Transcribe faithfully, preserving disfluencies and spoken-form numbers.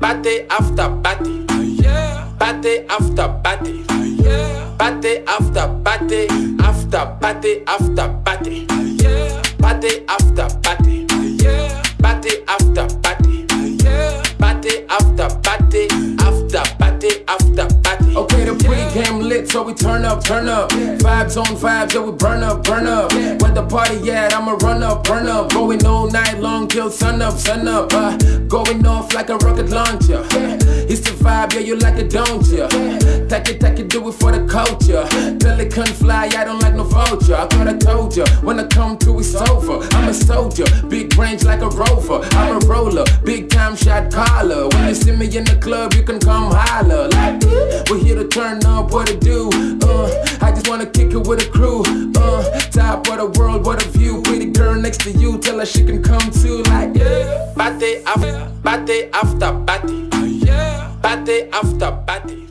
Party after party, party after party, party after party, after party after party, party after party, party after party, party after party, after party after party. Okay, the pre-game lit, so we turn up, turn up. Vibes on vibes, yeah, we burn up, burn up. Where the party at, I'ma run up, burn up. Going all night long till sun up, sun up. Uh, going off like a rocket launcher. It's the vibe, yeah, you like it, don't ya? Take it, take it, do it for the culture. Pelican fly, I don't like no vulture. I thought I told ya, when I come to it's over. I'm a soldier, big range like a rover. I'm a roller, big time shot caller. When you see me in the club, you can come holler. Like, we're here to turn up, what to do? Uh, I just wanna kick it with a crew. Uh, top of the world, what a view. Pretty girl next to you, tell her she can come too. Like, yeah. Party after party after party, party after party.